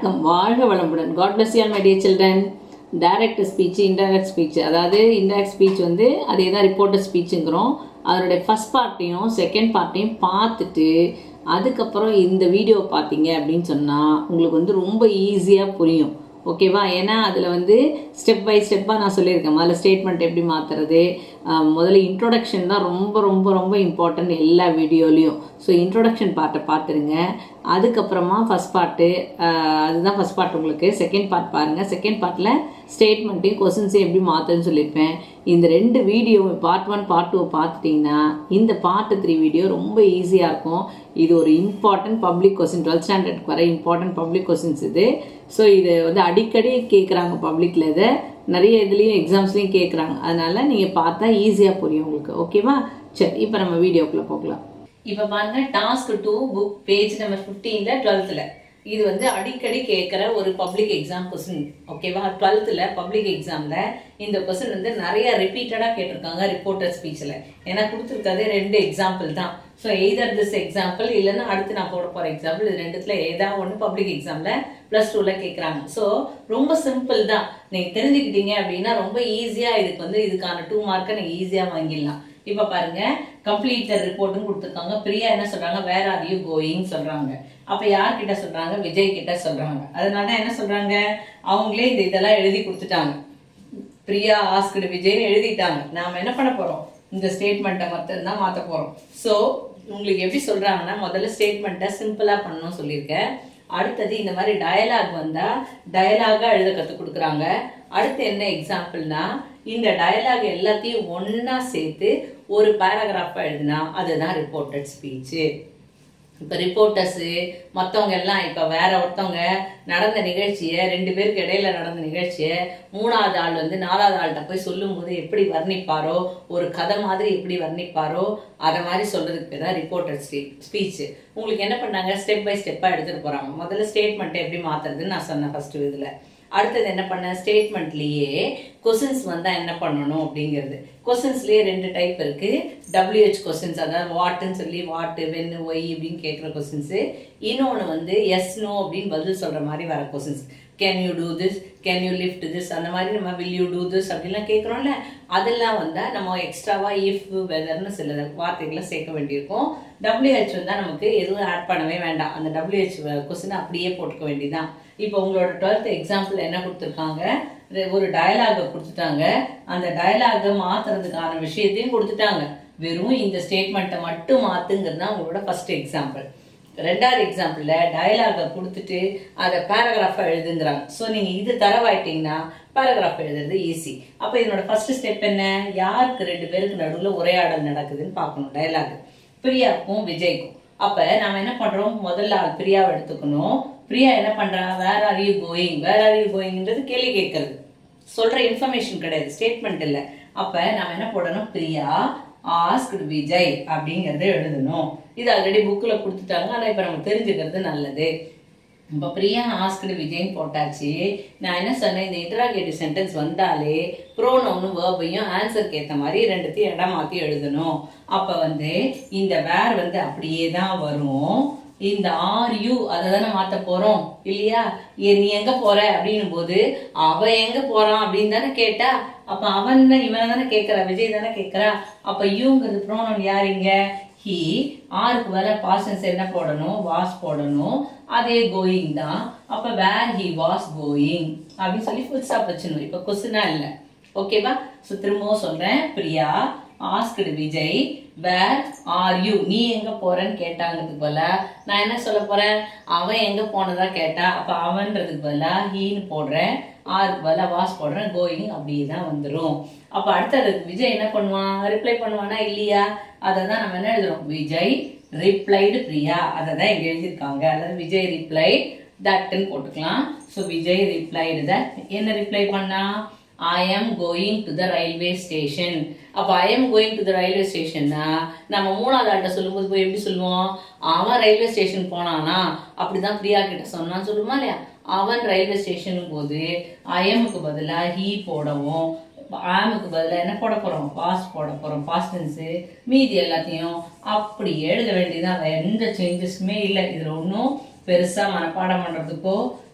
வணக்கம் வாழ்க வளமுடன். God bless you all my dear children. Direct speech, indirect speech, அதாவது இன்டைரக்ட் ஸ்பீச் வந்து அதே தான் ரிப்போர்ட்டட் ஸ்பீச்சுங்கிறோம். அதனுடைய ஃபர்ஸ்ட் பார்ட்டையும் செகண்ட் பார்ட்டையும் பார்த்துட்டு அதுக்கப்புறம் இந்த வீடியோ பார்த்தீங்க அப்படின்னு சொன்னால் உங்களுக்கு வந்து ரொம்ப ஈஸியாக புரியும். ஓகேவா? ஏன்னா அதில் வந்து ஸ்டெப் பை ஸ்டெப்பாக நான் சொல்லியிருக்கேன். முதல்ல ஸ்டேட்மெண்ட் எப்படி மாற்றுறது, முதல்ல இன்ட்ரோடக்ஷன் தான் ரொம்ப ரொம்ப ரொம்ப இம்பார்ட்டன்ட் எல்லா வீடியோலையும். ஸோ இன்ட்ரோடக்ஷன் பார்ட்டை பார்த்துருங்க. அதுக்கப்புறமா ஃபஸ்ட் பார்ட்டு, அதுதான் ஃபஸ்ட் பார்ட். உங்களுக்கு செகண்ட் பார்ட் பாருங்கள். செகண்ட் பார்ட்டில் ஸ்டேட்மெண்ட்டையும் கொஸ்டின்ஸையும் எப்படி மாற்றுன்னு சொல்லியிருப்பேன். இந்த ரெண்டு வீடியோ பார்ட் 1 பார்ட் 2 பார்த்துட்டிங்கன்னா இந்த பார்ட் 3 வீடியோ ரொம்ப ஈஸியாக இருக்கும். இது ஒரு இம்பார்ட்டன்ட் பப்ளிக் கொஸ்டின், 12th ஸ்டாண்டர்டுக்கு வர இம்பார்ட்டன்ட் பப்ளிக் கொஸ்டின்ஸ் இது. ஸோ இது வந்து அடிக்கடி கேட்குறாங்க பப்ளிக்கில், இதை நிறைய இதுலேயும் எக்ஸாம்ஸ்லேயும் கேட்குறாங்க. அதனால் நீங்கள் பார்த்தா ஈஸியாக புரியும் உங்களுக்கு. ஓகேவா? சரி, இப்போ நம்ம வீடியோக்குள்ளே போகலாம். இப்போ பாருங்கள், டாஸ்க் 2 புக் பேஜ் நம்பர் 15ல் 12th இது வந்து அடிக்கடி கேட்குற ஒரு பப்ளிக் எக்ஸாம் கொஸ்டின். ஓகேவா? 12th பப்ளிக் எக்ஸாமில் இந்த கொஸ்டின் வந்து நிறைய ரிப்பீட்டடாக கேட்டிருக்காங்க ரிப்போர்ட்டர் ஸ்பீச்சில். ஏன்னா கொடுத்துருக்கதே 2 எக்ஸாம்பிள் தான். ஸோ எய்தர் திஸ் எக்ஸாம்பிள் இல்லைன்னா அடுத்து நான் போட போகிற எக்ஸாம்பிள், இது ரெண்டுத்துல ஏதாவது ஒன்று பப்ளிக் எக்ஸாமில் +2 கேட்குறாங்க. ஸோ ரொம்ப சிம்பிள் தான். நீங்கள் தெரிஞ்சுக்கிட்டீங்க அப்படின்னா ரொம்ப ஈஸியாக இதுக்கு வந்து இதுக்கான 2 மார்க்கை நீங்கள் ஈஸியாக வாங்கிடலாம். இப்போ பாருங்க, கம்ப்ளீட் ரிப்போர்ட்னு கொடுத்துருக்காங்க. பிரியா என்ன சொல்றாங்க? வேர் ஆர் யூ கோயிங் சொல்றாங்க. அப்ப யார்கிட்ட சொல்றாங்க? விஜய் கிட்ட சொல்றாங்க. அதனால என்ன சொல்றாங்க? அவங்களே இதெல்லாம் எழுதி கொடுத்துட்டாங்க. பிரியா ஆஸ்க்டு விஜய்னு எழுதிட்டாங்க. நாம என்ன பண்ண போறோம்? இந்த ஸ்டேட்மெண்ட்டை மட்டும்தான் மாற்ற போறோம். ஸோ உங்களுக்கு எப்படி சொல்றாங்கன்னா, முதல்ல ஸ்டேட்மெண்ட்டை சிம்பிளா பண்ணணும்னு சொல்லியிருக்கேன். அடுத்தது இந்த மாதிரி டயலாக் வந்தா டயலாகா எழுத கற்றுக் கொடுக்குறாங்க. அடுத்து என்ன எக்ஸாம்பிள்னா, இந்த டயலாக் எல்லாத்தையும் ஒன்னா சேர்த்து ஒரு பேராகிராஃபா எழுதினா அதுதான் ரிப்போர்ட்டட் ஸ்பீச்சு. இப்போ ரிப்போர்ட்டர்ஸு மற்றவங்க எல்லாம் இப்போ வேற ஒருத்தவங்க நடந்த நிகழ்ச்சியை, 2 பேருக்கு இடையில நடந்த நிகழ்ச்சியை 3வது ஆள் வந்து 4வது ஆள்கிட்ட போய் சொல்லும் போது எப்படி வர்ணிப்பாரோ, ஒரு கதை மாதிரி எப்படி வர்ணிப்பாரோ அதை மாதிரி சொல்றதுக்கு பேர் தான் ரிப்போர்ட்டட் ஸ்பீச். உங்களுக்கு என்ன பண்ணாங்க? ஸ்டெப் பை ஸ்டெப்பாக எடுத்துட்டு போறாங்க. முதல்ல ஸ்டேட்மெண்ட்டை எப்படி மாத்துறதுன்னு நான் சொன்னேன் ஃபர்ஸ்ட் இதுல. அடுத்தது என்ன பண்ண? ஸ்டேட்மெண்ட்லயே கொஸ்டின்ஸ் வந்தா என்ன பண்ணணும் அப்படிங்கிறது. கொஸ்டின்ஸ்லயே 2 டைப் இருக்கு. WH கொஸ்டின்ஸ், அதாவது வாட்ன்னு சொல்லி வாட், வென், ஒய் அப்படின்னு கேட்குற கொஸ்டின்ஸ். இன்னொன்று வந்து எஸ் நோ அப்படின்னு பதில் சொல்ற மாதிரி வர questions. Can you do this, can you lift this, அந்த மாதிரி நம்ம வில் யூ டூ திஸ் அப்படின்லாம் கேட்குறோம்ல. அதெல்லாம் வந்தா நம்ம எக்ஸ்ட்ராவா இஃப், வெதர்னு சில வார்த்தைகளை சேர்க்க வேண்டியிருக்கும். WH வந்தா நமக்கு எதுவும் ஆட் பண்ணவே வேண்டாம். அந்த WH கொஸ்டின் அப்படியே போட்டுக்க வேண்டியதான். இப்போ உங்களோட 12th எக்ஸாம்பிள் என்ன கொடுத்துருக்காங்க? ஒரு டயலாக கொடுத்துட்டாங்க. அந்த டயலாக மாத்துறதுக்கான விஷயத்தையும் கொடுத்துட்டாங்க. வெறும் இந்த ஸ்டேட்மெண்ட்டை மட்டும் மாத்துங்கிறது தான் உங்களோட ஃபர்ஸ்ட் எக்ஸாம்பிள். 2வது எக்ஸாம்பிள்ல டயலாக கொடுத்துட்டு அதை பேராகிராஃபா எழுதுங்கிறாங்க. ஸோ நீங்க இது தரவாயிட்டீங்கன்னா பேராகிராஃப் எழுதுறது ஈஸி. அப்போ இதனோட ஃபர்ஸ்ட் ஸ்டெப் என்ன? யாருக்கு 2 பேருக்கு நடுவில் உரையாடல் நடக்குதுன்னு பார்க்கணும். டயலாக் பிரியாவுக்கும் விஜய்க்கும். அப்ப நாம என்ன பண்றோம்? முதல்ல ஆள் பிரியாவை எடுத்துக்கணும். பிரியா என்ன பண்றா? Where are you going, where are you கோயிங்ன்றது கேள்வி கேட்கறது, சொல்ற இன்ஃபர்மேஷன் கிடையாது, ஸ்டேட்மெண்ட் இல்லை. அப்ப நாம என்ன போடணும்? பிரியா ஆஸ்க்டு விஜய் அப்படிங்கறத எழுதணும். இது ஆல்ரெடி புக்ல கொடுத்துட்டாங்க. ஆனா இப்ப நம்ம தெரிஞ்சுக்கிறது நல்லது. இப்போ பிரியா ஆஸ்க்டு விஜய்ன்னு போட்டாச்சு. நான் என்ன சொன்னேன்? இந்த இன்டராகேட்டிவ் சென்டென்ஸ் வந்தாலே ப்ரோனவுனும் வேர்பையும் ஆன்சருக்கு ஏற்ற மாதிரி 2த்தையும் இடம் மாற்றி எழுதணும். அப்போ வந்து இந்த வேர் வந்து அப்படியே தான் வரும். இந்த ஆர் யூ அதை தானே மாற்ற போறோம் இல்லையா? நீ எங்க போற அப்படின்னும் போது அவ எங்க போறான் அப்படின்னு தானே கேட்டா, அப்ப அவன் இவனை தானே கேட்கறா, விஜய் தானே கேட்கறா. அப்ப யூங்கிறது ப்ரோனவுன் யாருங்க? ஹி. ஆருக்கு வர பாஸ்ட் என்ன போடணும்? வாஸ் போடணும். அதே கோயிங் தான். அப்ப வேர் ஹி வாஸ் கோயிங் அப்படின்னு சொல்லி ஃபுல் ஸ்டாப் வச்சிடணும். இப்ப கொஸ்டினா இல்ல. ஓகேவா? ஸோ திரும்பவும் சொல்றேன். Priya asked Vijay where are you, நீ எங்க போறன்னு கேட்டாங்கிறதுக்கு பதிலா நான் என்ன சொல்ல போறேன்? அவன் எங்க போனதா கேட்டா, அப்ப அவன்றதுக்கு பதிலா ஹீன்னு போடுறேன், ஆருக்கு பதிலா வாஸ் போடுறேன், கோயிங் அப்படியே தான் வந்துடும். அப்ப அடுத்தது விஜய் என்ன பண்ணுவான்? ரிப்ளை பண்ணுவானா இல்லையா? அதை தான் நம்ம என்ன எழுதுறோம்? விஜய் ரிப்ளைடு பிரியா, அதை தான் இங்க எழுதியிருக்காங்க. அதாவது விஜய் ரிப்ளைட் தட்ன்னு போட்டுக்கலாம். So Vijay replied that. என்ன ரிப்ளை பண்ணா? I am going to the railway station. அப்ப I am going to the railway stationனா நம்ம 3வது ஆள்கிட்ட சொல்லும்போது போய் எப்படி சொல்லுவோம்? அவன் ரயில்வே ஸ்டேஷன் போனானா அப்படிதான் பிரியா கிட்ட சொன்னான்னு சொல்லுமா இல்லையா? அவன் ரயில்வே ஸ்டேஷன் போது ஐஎம்க்கு பதிலா ஹீ போடவும், ஆமுக்கு பதிலா என்ன போட போறோம்? பாஸ் போட போறோம். Past tense. மீதி எல்லாத்தையும் அப்படி எழுத வேண்டியதான். எந்த சேஞ்சஸுமே இல்லை. இதுல ஒன்றும் பெருசா மனப்பாடம் பண்றதுக்கோ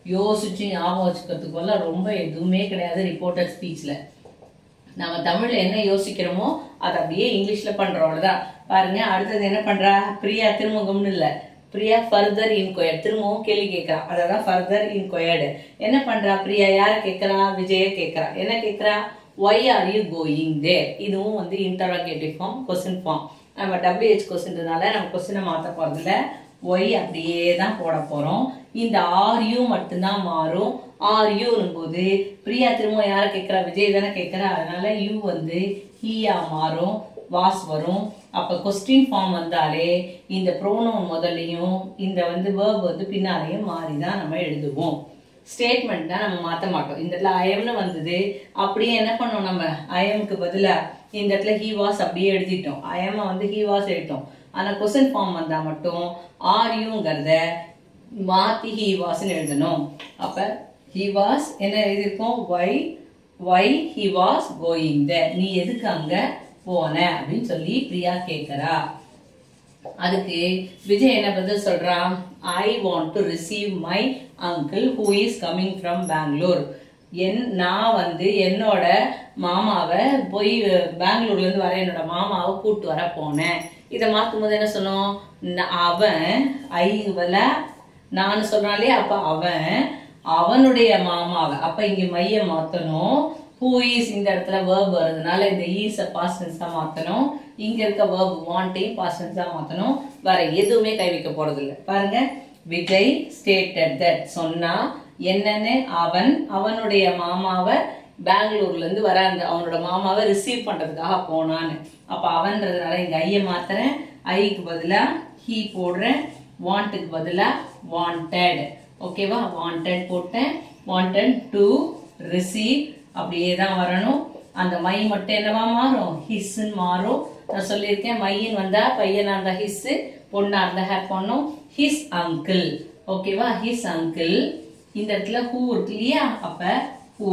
யோசிச்சு ஞாபகம் வச்சுக்கிறதுக்குள்ள ரொம்ப எதுவுமே கிடையாது ரிப்போர்ட்டட் ஸ்பீச்ல. நம்ம தமிழ்ல என்ன யோசிக்கிறோமோ அதை அப்படியே இங்கிலீஷ்ல பண்றோம், அவ்வளவுதான். பாருங்க, அடுத்தது என்ன பண்றா பிரியா, திருமுகம்னு இல்ல, பிரியா ஃபர்தர் இன்கொயர்ட், திரும்பவும் கேள்வி கேட்கறா, அதான் ஃபர்தர் இன்கொயர்டு. என்ன பண்றா பிரியா, யார கேட்கறா, விஜய கேட்கறா. என்ன கேட்கறா, why are you going there? இதுவும் வந்து இன்டரோகேட்டிவ் ஃபார்ம், கொஸ்டின் ஃபார்ம். நம்ம WH கொஸ்டின்றதுனால நம்ம கொஸ்டினை மாற்ற போறதில்ல, ஒய் அப்படியே தான் போட போறோம். இந்த ஆர்யூ மட்டும்தான் மாறும். ஆர்யூன்னும் போது பிரியா திரும்ப யார கேட்கறா, விஜய் தானே கேட்கறா, அதனால யூ வந்து ஹீயா மாறும், வாஸ் வரும். அப்ப கொஸ்டின் ஃபார்ம் வந்தாலே இந்த ப்ரோனவுன் முதல்லையும் இந்த வந்து வேர்ப் வந்து பின்னாலையும் மாறிதான் நம்ம எழுதுவோம். ஸ்டேட்மெண்ட் தான் நம்ம மாற்ற மாட்டோம். இந்த இடத்துல ஐஎம்னு வந்தது, அப்படியே என்ன பண்ணோம், நம்ம ஐஎம்க்கு பதிலா இந்த இடத்துல ஹீ வாஸ் அப்படியே எழுதிட்டோம். ஐஎம் வந்து ஹீ வாஸ் எழுதிட்டோம். ஆனா கொஸ்டின் ஃபார்ம் வந்தா மட்டும் ஆர்யூங்கிறத மாத்தி ஹீ வாஸ்ன்னு எழுதணும். அப்ப ஹீ வாஸ் என்ன எழுதியிருக்கோம், why he was going there, நீ எதுக்கு அங்க போன அப்படின்னு சொல்லி பிரியா கேட்கறா. அதுக்கு விஜய் என்ன பதில் சொல்றான், I want to receive my uncle who is coming from Bangalore. நான் வந்து என்னோட மாமாவை போய் பெங்களூர்ல இருந்து வர என்னோட மாமாவை கூட்டு வர போனேன். இதை மாத்தும் போது என்ன சொன்னோம், அவன் ஐவல நான் சொல்றானே, அப்ப அவன் அவனுடைய மாமாவை, அப்ப இங்க மைய மாத்தணும். ஹூ இஸ் இந்த இடத்துல வேர்ப் வருதுனால இந்த ஈஸ பாஸ்ட் டென்ஸா மாத்தணும். இங்க இருக்க வேர்ப் வாண்டையும் பாஸ்ட் டென்ஸா மாத்தணும். வேற எதுவுமே கை வைக்க போறது இல்லை. பாருங்க, விஜய் ஸ்டேட்டட் தட், சொன்னா என்னன்னு, அவன் அவனுடைய மாமாவை பெங்களூர்ல இருந்து வர அந்த அவனோட மாமாவை ரிசீவ் பண்றதுக்காக போனான்னு. அப்ப அவன்றதுனால இங்க ஐய மாத்துறேன், ஐக்கு பதிலா ஹீ போடுறேன், வாண்ட்டுக்கு பதிலா வாண்டட். ஓகேவா, வாண்டட் போட்டேன், வாண்டட் டு ரிசீவ் அப்படியே தான் வரணும். அந்த மை மட்டும் என்னவா மாறும், ஹிஸ்ன்னு மாறும். நான் சொல்லியிருக்கேன், மையின் வந்தா பையனா இருந்தா ஹிஸ், பொண்ணா இருந்தா ஹேப் பண்ணும், ஹிஸ் அங்கிள். ஓகேவா, ஹிஸ் அங்கிள். இந்த இடத்துல ஹூ இருக்கு இல்லையா, அப்ப ஹூ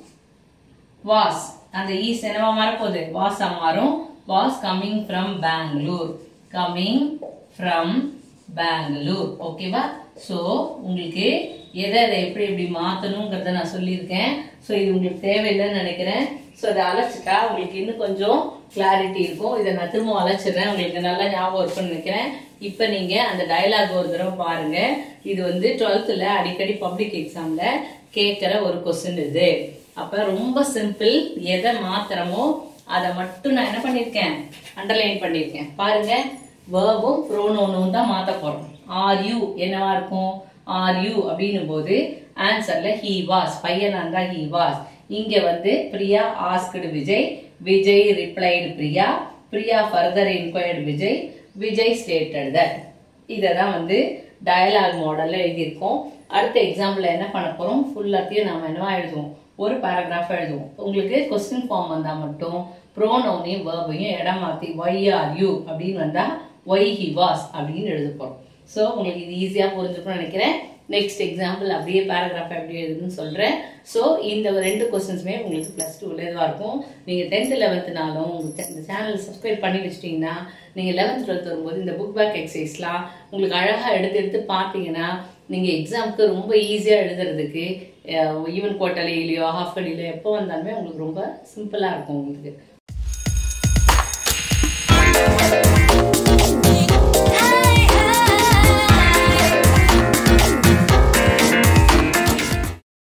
வாஸ், அந்த ஈஸ் என்னவா மாறப்போகுது, வாஸா மாறும். Was coming from Bangalore, coming from Bangalore. ஓகேவா, ஸோ உங்களுக்கு எதை எப்படி எப்படி மாற்றணுங்கிறத நான் சொல்லியிருக்கேன். ஸோ இது உங்களுக்கு தேவையில்லைன்னு நினைக்கிறேன். ஸோ அதை அழைச்சிட்டா உங்களுக்கு இன்னும் கொஞ்சம் கிளாரிட்டி இருக்கும். இதை நான் திரும்ப அழைச்சிடுறேன், உங்களுக்கு நல்லா ஞாபகம் இருக்குன்னு நினைக்கிறேன். இப்போ நீங்கள் அந்த டயலாக் ஒரு தடவை பாருங்க. இது வந்து 12th அடிக்கடி பப்ளிக் எக்ஸாம்ல கேட்குற ஒரு கொஸ்டின் இது. அப்போ ரொம்ப சிம்பிள், எதை மாத்திரமோ அதை மட்டும் நான் என்ன பண்ணியிருக்கேன், அண்டர்லைன் பண்ணியிருக்கேன். பாருங்க, வேர்பும் ப்ரோனோனும் தான் மாற்ற போகிறோம். ஆர் யூ என்னவா இருக்கும், ஆர் யூ அப்படின்னும் போது ஆன்சர்ல ஹீ வாஸ், பையனா இருந்தா ஹீ வாஸ். இங்க வந்து Priya asked Vijay, Vijay replied Priya, Priya further enquired Vijay, Vijay stated that. இததான் வந்து டயலாக் மாடல்ல எழுதியிருக்கோம். அடுத்த எக்ஸாம்பிள் என்ன பண்ண போறோம், ஃபுல்லாத்தையும் நாம என்னவா எழுதுவோம், ஒரு பேராகிராஃப் எழுதுவோம். உங்களுக்கு கொஸ்டின் ஃபார்ம் வந்தா மட்டும் ப்ரோனவுனையும் வேர்பையும் இடம் மாத்தி ஒய் ஆர் யூ அப்படின்னு வந்தா ஒய் ஹி வாஸ் அப்படின்னு எழுத போறோம். ஸோ உங்களுக்கு இது ஈஸியாக புரிஞ்சுக்கணும்னு நினைக்கிறேன். நெக்ஸ்ட் எக்ஸாம்பிள் அப்படியே பேராகிராஃப் எப்படி எழுதுன்னு சொல்கிறேன். ஸோ இந்த 2 கொஸ்டின்ஸுமே உங்களுக்கு +2 இதுவாக இருக்கும். நீங்கள் 10th 11th உங்களுக்கு இந்த சேனல் சப்ஸ்கிரைப் பண்ணி வச்சிட்டிங்கன்னா நீங்கள் 11th 12th வரும்போது இந்த புக் பேக் எக்ஸசைஸ்லாம் உங்களுக்கு அழகாக எடுத்து பார்த்தீங்கன்னா நீங்கள் எக்ஸாமுக்கு ரொம்ப ஈஸியாக எழுதுறதுக்கு ஈவன் குவார்ட்டர்லியோ ஹாஃப் இயர்லியோ எப்போ வந்தாலுமே உங்களுக்கு ரொம்ப சிம்பிளாக இருக்கும் உங்களுக்கு.